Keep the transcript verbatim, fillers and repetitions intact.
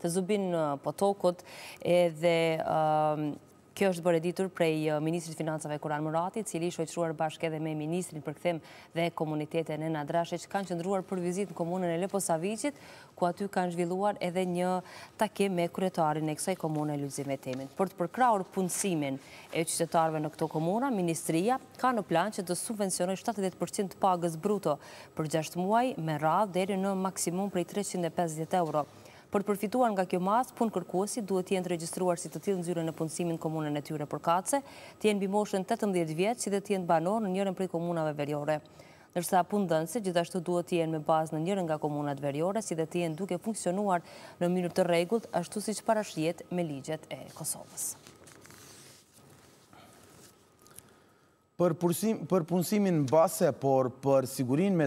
të Zubin Potokut, edhe kjo është bërë ditur prej Ministrit Financave Kuran Murati, cili shoqëruar bashkë edhe me Ministrin për kthem dhe komunitetin e Nadrashe, që kanë qëndruar për vizitë në komunën e Leposaviqit, ku aty kanë zhvilluar edhe një takim me kryetarin e kësaj komune, Lulzim Etemin. Për të përkrahur punësimin e qytetarëve në këto komuna, Ministria ka në plan që të subvencionojë shtatëdhjetë përqind të pagës bruto për gjashtë muaj me radhë deri në maksimum prej treqind e pesëdhjetë euro. Për të përfituar nga kjo masë, punë kërkuesi duhet të jenë të regjistruar si të tillë nxyrën e punësimit në komunën e tyre përkatëse, të jenë mbi moshën tetëmbëdhjetë vjeç, si dhe të jenë banor në njërin prej komunave veriore. Ndërsa punëdhënësit gjithashtu duhet të jenë me bazë në njërin nga komunat veriore, si dhe të jenë duke funksionuar në mënyrë të rregullt, ashtu siç parashtrihet me ligjet e Kosovës. Për punësimin base, por për sigurinë